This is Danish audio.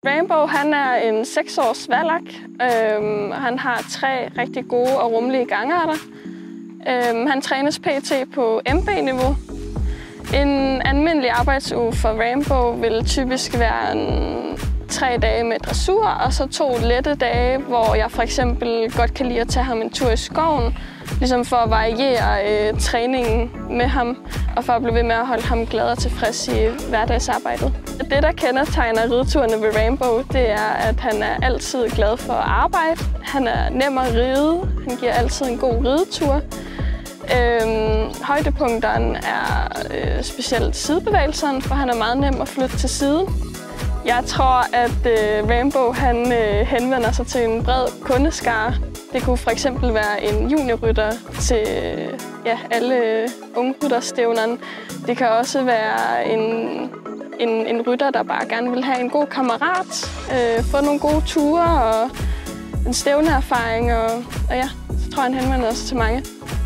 Rainbow, han er en 6-års valak. Han har 3 rigtig gode og rummelige gangarter. Han trænes pt. På MB-niveau. En almindelig arbejdsuge for Rainbow vil typisk være 3 dage med dressur, og så 2 lette dage, hvor jeg for eksempel godt kan lide at tage ham en tur i skoven, ligesom for at variere træningen med ham, og for at blive ved med at holde ham glad og tilfreds i hverdagsarbejdet. Det, der kendetegner rideturene ved Rainbow, det er, at han er altid glad for at arbejde. Han er nem at ride. Han giver altid en god ridetur. Højdepunkterne er specielt sidebevægelserne, for han er meget nem at flytte til siden. Jeg tror, at Rainbow henvender sig til en bred kundeskare. Det kunne for eksempel være en juniorrytter til alle ungrytterstævnerne. Det kan også være en rytter, der bare gerne vil have en god kammerat, få nogle gode ture og en stævneerfaring. Og ja, så tror jeg, han henvender sig til mange.